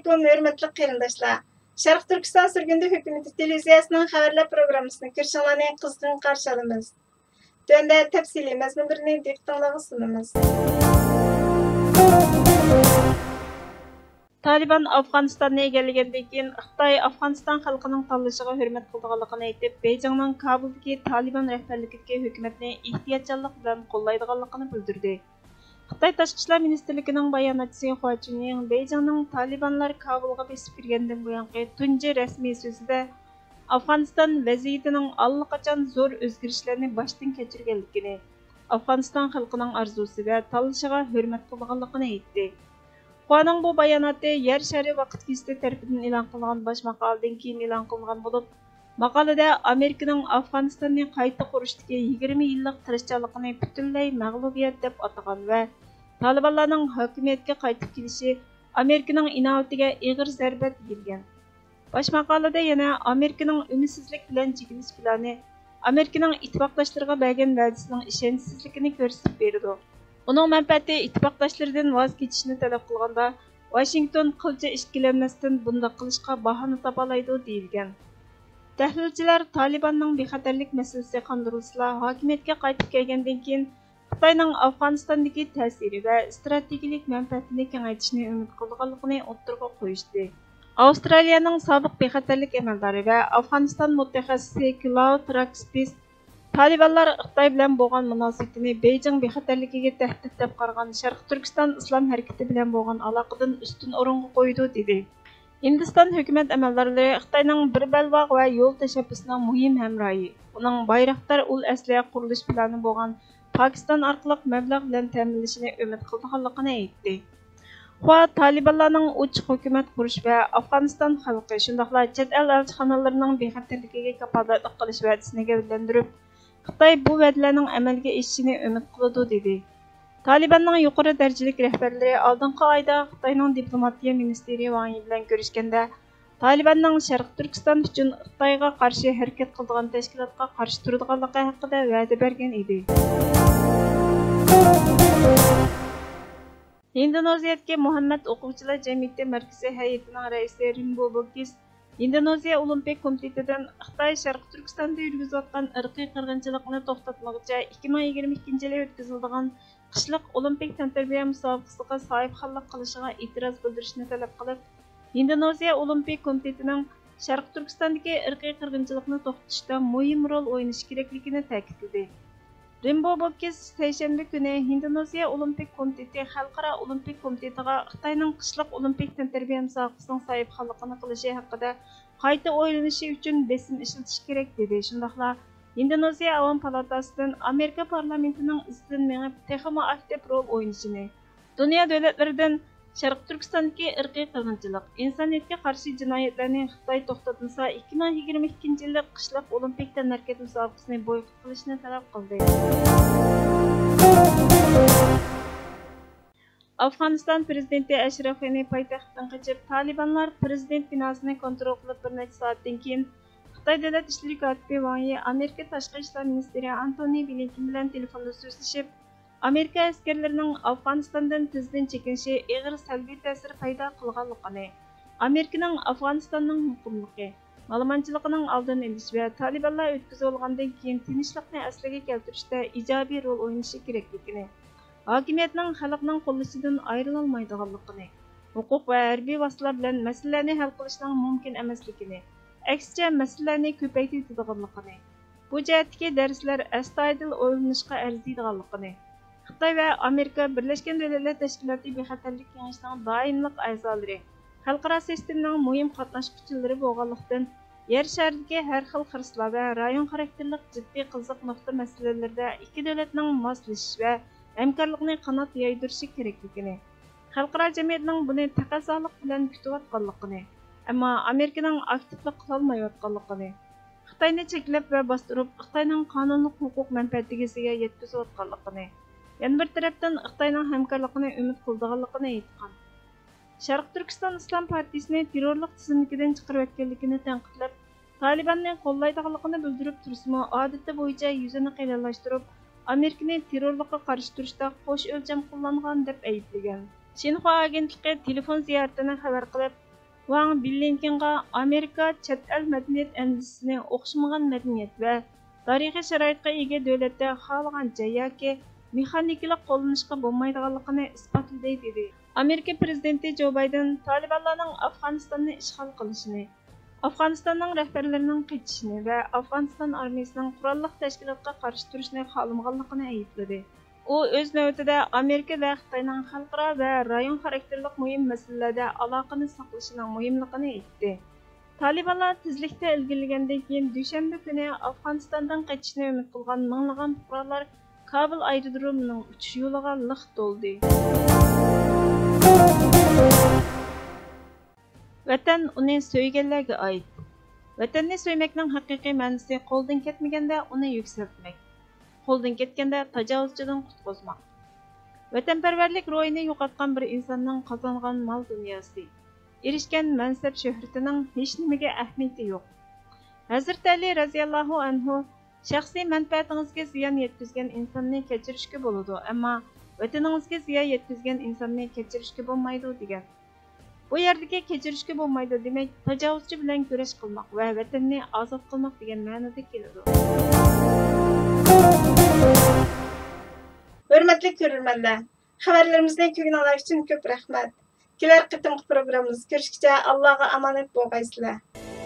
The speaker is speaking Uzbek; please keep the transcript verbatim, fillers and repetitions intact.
alaykum, hörmetli qarindoshlar. Sharq Turkiston Surgundi hukumati televiziyasining xabarlar programmasini ko'rishinglarni qizg'in qarshi olamiz. Tunda tafsiliy mazmunlarini diqqatingizga sunamiz. Taliban Afg'onistonni egallagandan keyin Xitoy Afg'oniston xalqining tanlashiga hurmat qilganligini aytib, Beyjingning Kabuldagi Taliban rahbarligiga hukumatni ehtiyotkorlik bilan qo'llaydiganligini bildirdi. Xitoy Tashqi ishlar ministrligining bayonotchisi Hua Chunying Beyjingning Talibanlar Kabulga besib kirgandan buyongi tunji rasmiy so'zida Afg'oniston vaziyatining allaqachon zo'r o'zgarishlarni boshdan kechirganligini, Afg'oniston xalqining orzusi va tanlashiga hurmat qilganligini aytdi. Huaning bu bayonoti Yer shari vaqt gazeti tarafidan e'lon qilingan bosh maqoladan keyin e'lon qilingan bo'lib, maqolada Amerikaning Afg'onistonni qayta qurishdagi yigirma yillik tirishchanligini butunlay mag'lubiyat deb atagan va Talibanlarning hokimiyatga qaytib kelishi Amerikaning inoatiga ig'ir zarba tegilgan. Bosh maqolada yana Amerikaning umidsizlik bilan chekinish plani, Amerikaning ittifoqdoshlariga bergan va'dasining ishonchsizligini ko'rsatib berdi. Uning manfaati ittifoqdoshlaridan voz kechishni talab qilganda, Washington qilcha ishkilanmasdan bunday qilishga bahona topalaydi deyilgan. Tahlilchilar Talibanning bexatarlik masalasi qondirilsa, hokimiyatga qaytib kelgandan keyin Xitoyning Afg'onistondagi ta'siri va strategik manfaatini kengaytirishni umid qilganligini o'ttirg'a qo'yishdi. Avstraliyaning sobiq bexatarlik amaldori va Afg'oniston mutaxassisi Cloud Raxpis Talibanlar Xitoy bilan bo'lgan munosabatini Beyjing bexatarligiga tahdid deb qaragan Sharq Turkiston islom harakati bilan bo'lgan aloqadan ustun o'ringa qo'ydi dedi. Hindiston hukumat amaldorlari Xitoyning bir balvoq va yo'l tashabbusining muhim hamrohi, uning Bayraktar ul asliya qurilish plani bo'lgan Pokiston orqali mablag' bilan ta'minlashini umid qilganligini aytdi. Hua Talibanlarning uch hukumat qurish va Afg'oniston xalqi shundaqla chet el elchixonalarining bexatarligiga kafolatlik qilish va'dasini gavdalantirib, Xitoy bu va'dalarning amalga oshishini umid qiladi dedi. Talibanning yuqori darajalik rahbarlari oldingi oyda Xitoyning diplomatiya ministri Wang Yi bilan ko'rishganda, Talibanning Sharq Turkiston uchun Xitoyga qarshi harakat qiladigan tashkilotga qarshi turadiganligi haqida va'da bergan edi. Indoneziyadagi Muhammad o'quvchilar jamiyati markazi hay'atining raisi Rimbo Bokis Indoneziya Olimpik komitetidan Xitoy Sharq Turkistonda yurgizayotgan irqiy qirg'inchilikni to'xtatmoqcha ikki ming yigirma ikkinchi yilda o'tkaziladigan qishliq Olimpik tantarbiya musobaqasiga sohibxonlik qilishiga e'tiroz bildirishni talab qilib, Indoneziya Olimpik komitetining Sharq Turkistondagi irqiy qirg'inchilikni to'xtatishda muhim rol o'ynashi kerakligini ta'kidladi. Rimbo Bokis seshanba kuni Indoneziya Olimpik komiteti Xalqaro Olimpik komitetiga Xitoyning qishliq Olimpik tantarbiya musobaqasining sohibxonligini qilishi haqida qayta o'ylanishi uchun besim ishlatish kerak dedi. Shundaqla Indoneziya Avom palatasidan Amerika parlamentining izidan mengib texmo aktiv rol o'ynashini, dunyo davlatlaridan Sharq Turkistondagi irqiy qirg'inchilik, insoniyatga qarshi jinoyatlarni Xitoy to'xtatmasa ikki ming yigirma ikkinchi yilda qishliq Olimpik tanarkat musobaqasini boykot qilishni talab qildi. Afg'oniston prezidenti Ashraf G'ani poytaxtdan qochib, Talibanlar prezident binosini kontrol qilib bir necha soatdan keyin Xitoy davlat ishlari kotibi Wang Yi Amerika tashqi ishlar ministri Antony Blinken bilan telefonda so'zlashib, Amerika askarlarining Afg'onistondan tezdan chekinishi ig'ir salbiy ta'sir paydo qilganligini, Amerikaning Afg'onistonning muqimligi, ma'lumotchiligining oldini olish va Talibanlar o'tkazib olgandan keyin tinchlikni asliga keltirishda ijobiy rol o'ynashi kerakligini, hokimiyatning xalqning qo'llashidan ayrilolmaydiganligini, huquq va harbiy vositalar bilan masalalarni hal qilishning mumkin emasligini, aksincha masalalarni ko'paytiradiganligini, bu jihatdagi darslar astoydil o'ylanishga arziydiganligini, Xitoy va Amerika Birlashgan Davlatlar Tashkiloti bexatarlik kengashining doimlik a'zolari, xalqaro sistemaning muhim qatnashchilari bo'lganlikdan, yer sharidagi har xil xirslar va rayon xarakterlik jiddiy qiziq nuqta masalalarida ikki davlatning moslashish va hamkorlikni qanot yoydirishi kerakligini, xalqaro jamiyatning buni taqozolik bilan kutayotganligini, ammo Amerikaning aktivlik qilolmayotganligini, Xitoyni cheklab va bostirib Xitoyning qonunli huquq manfaatiga yetkazayotganligini, yana bir tarafdan Xitoyning hamkorligini umid qildiganligini aytgan. Sharq Turkiston Islom partiyasini terrorlik tizimligidan chiqarayotganligini tanqidlab, Talibanni qo'llaydiganligini bildirib tursimi, odati bo'yicha yuzini qiynalashtirib, Amerikani terrorlikqa qarshi turishda qo'sh o'lcham qo'llangan deb ayblagan. Xinhua agentligi telefon ziyoratini xabar qilib, Ваң Биллинкенға Америка чет әл мәдениет әндісіне оқшымаған мәдениет вә тарихи шарайтқа еге дөлетте қалғанча яки mexaniklik qo'llanishga bo'lmaydiganligini isbotladi dedi. Amerika prezidenti Jo Bayden Talibanlarning Afg'onistonni ishg'ol qilishini, Afg'onistonning rahbarlarining qechishini va Afg'oniston armiyasining qurolli tashkilotga qarshi turishni xohlamaganligini aybladi. U o'z navbatida Amerika va Xitoyning xalqaro va rayon xarakterli muhim masalalarda aloqani saqlashining muhimligini aytdi. Talibanlar tezlikda ilgirlagandan keyin dushanba kuni Afg'onistondan qechishni umid qilgan minglagan fuqarolar Kabul aerodromining uchish yo'liga liq to'ldi. Vatan uni so'yganlarga oid. Vatanni so'ymakning haqiqiy ma'nosi qo'ldan ketmaganda uni yuksaltmak, qo'ldan ketganda tajovuzchidan qutqizmak. Vatanparvarlik ruhini yo'qotgan bir insonning qozongan mol dunyosi, erishgan mansab shuhratining hech nimaga ahamiyati yo'q. Hazrat Ali radhiyallohu anhu shaxsiy manfaatingizga ziyon yetkazgan insonni kechirishga bo'ladi, ammo vataningizga ziyon yetkazgan insonni kechirishga bo'lmaydi degan. Bu yerdagi kechirishga bo'lmaydi demak, tajovuzchi bilan kurash qilmoq va vatanni ozod qilmoq degan ma'noda keladi. Hurmatli ko'ruvchilar, xabarlarimizni ko'rganlar uchun ko'p rahmat. Kelar qitimqi programmamiz ko'rishguncha Allohga omonat bo'lgaysizlar.